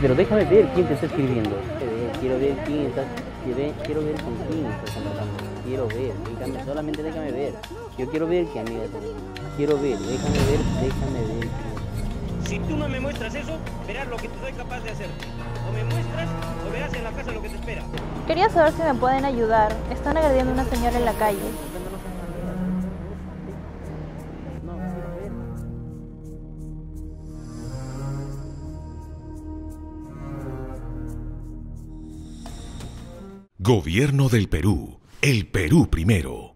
Pero déjame ver quién te está escribiendo. Quiero ver quién está, quiero ver con quién estás hablando. Quiero ver, solamente déjame ver. Yo quiero ver qué amiga es. Quiero ver, déjame ver. Si tú no me muestras eso, verás lo que te soy capaz de hacer. O me muestras, o verás en la casa lo que te espera. Quería saber si me pueden ayudar. Están agrediendo a una señora en la calle. No, quiero ver. Gobierno del Perú. El Perú primero.